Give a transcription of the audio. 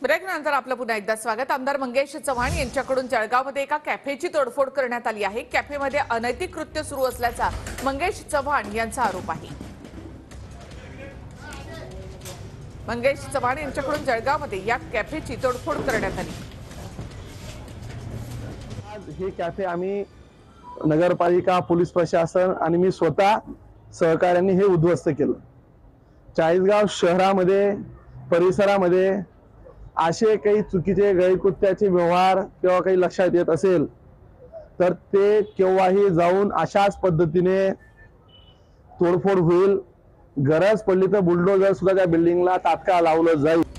ब्रेकनंतर आपलं पुन्हा एकदा स्वागत। आमदार मंगेश चव्हाण यांच्याकडून जळगावमध्ये एका कॅफेची तोडफोड करण्यात आली आहे। कॅफेमध्ये अनैतिक कृत्य सुरू असल्याचा मंगेश चव्हाण यांचा आरोप आहे। मंगेश चव्हाण यांच्याकडून जळगावमध्ये या कॅफेची तोडफोड करण्यात आली। आज हे कॅफे आम्ही नगरपालिका, पोलीस प्रशासन आणि मी स्वतः सहकार्याने हे उद्ध्वस्त केलं। चाळीसगाव शहरामध्ये परिसरामध्ये असे काही चुकीचे गैरकृत्याचे व्यवहार किंवा काही लक्षात येत असेल तर ते केव्हाही जाऊन अशाच पद्धतीने तोडफोड होईल। गरज पडली तर बुलडोजर सुद्धा त्या बिल्डिंगला तात्काळ लावलं जाईल।